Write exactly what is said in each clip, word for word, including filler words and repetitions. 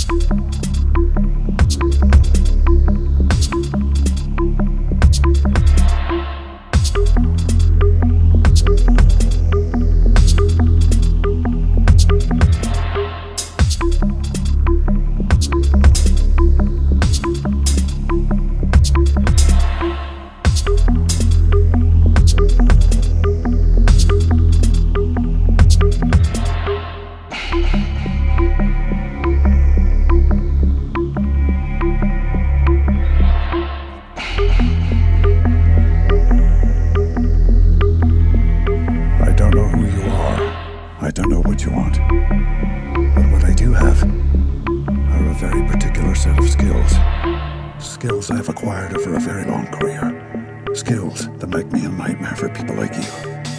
I don't know what you want, but what I do have are a very particular set of skills. Skills I've acquired over a very long career. Skills that make me a nightmare for people like you.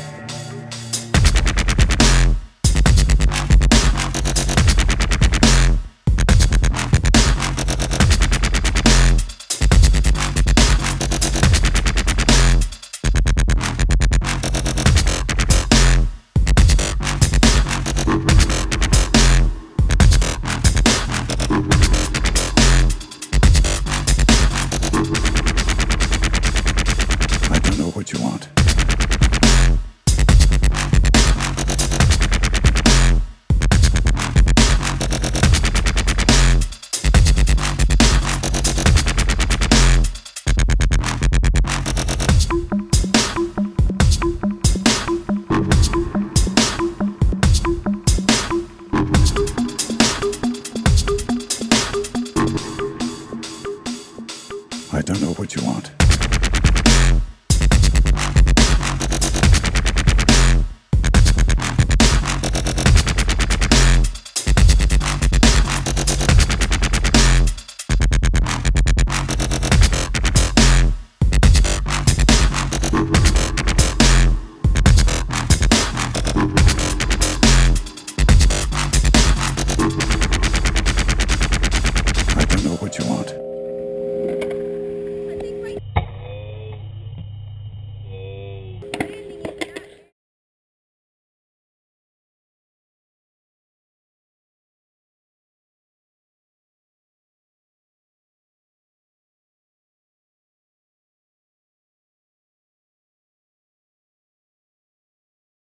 What you want. I don't know what you want.